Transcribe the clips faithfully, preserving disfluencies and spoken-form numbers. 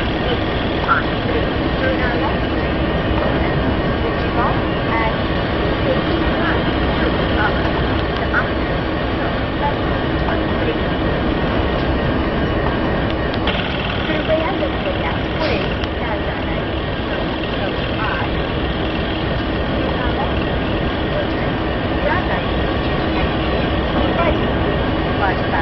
nine eight five three. Turn on left. Switching off at fifteen nine two hours. The after so platform three. कृपया लक्ष द्या पुढे त्या जाणारी नऊ नऊ आठ या गाडीची दुपारी वाजता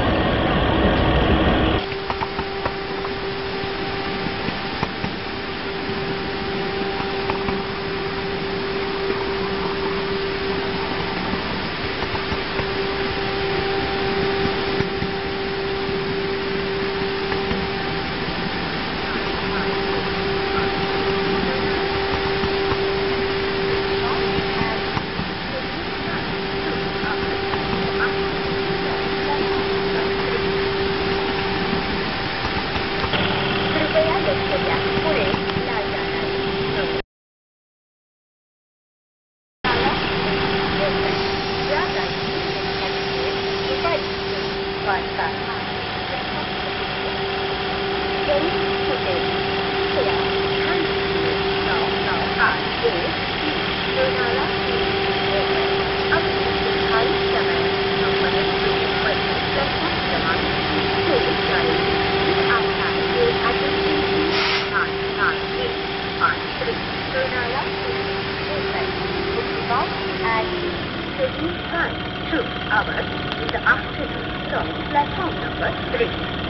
hours in the afternoon from platform number three.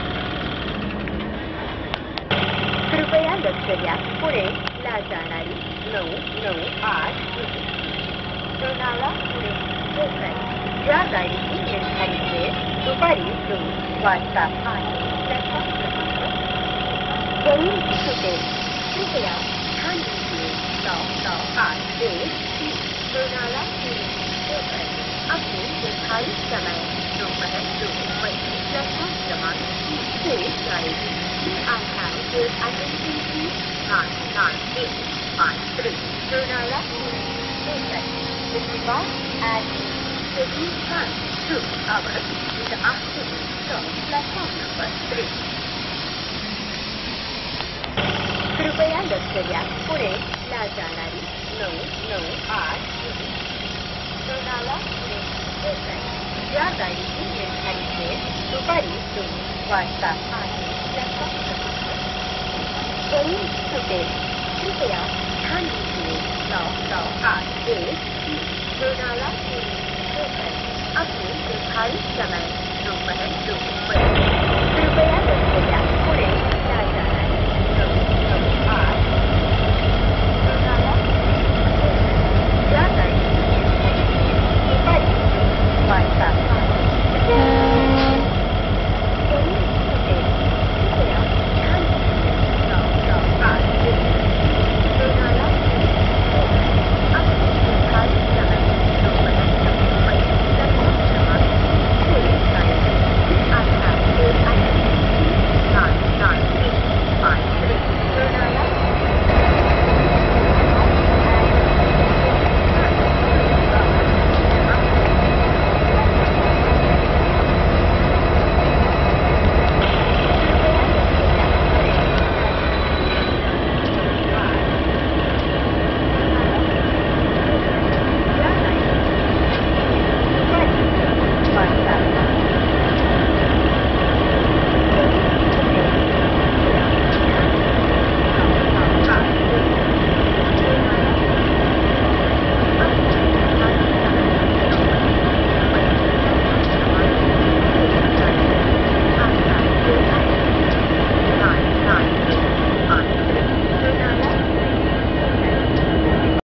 कृपया लक्ष द्या पुढे ला जाणारी नऊ नऊ आठ लोणावळा पुणे एक्सप्रेस या गाडीची निर्धारित वेळ दुपारी दोन वाजता आहे. प्लॅटफॉर्म क्रमांक वरून सुटेल. कृपया ध्यान दीजिए नौ नौ आठ एक तीन लोणावळा पुणे एक्सप्रेस अपने निर्धारित समय दोपहर दो बजे प्लेटफॉर्म क्रमांक तीन से जाएगी. आसानी से identity nine nine eight five three. Lonavala station switching off at fifteen nine two hours in the afternoon from platform number three. कृपया लक्ष द्या पुढे ला जाणारी नऊ नऊ आठ लोणावळा पुणे एक्सप्रेस या गाडीची निर्धारित वेळ दुपारी दोन वाजता आहे. प्लॅटफॉर्म क्रमांक वरून सुटेल. कृपया ध्यान दीजिए नौ नौ आठ एक तीन लोनावळा पुणे एक्सप्रेस अपने निर्धारित समय दोपहर दो बजे. कृपया लक्ष द्या पुढे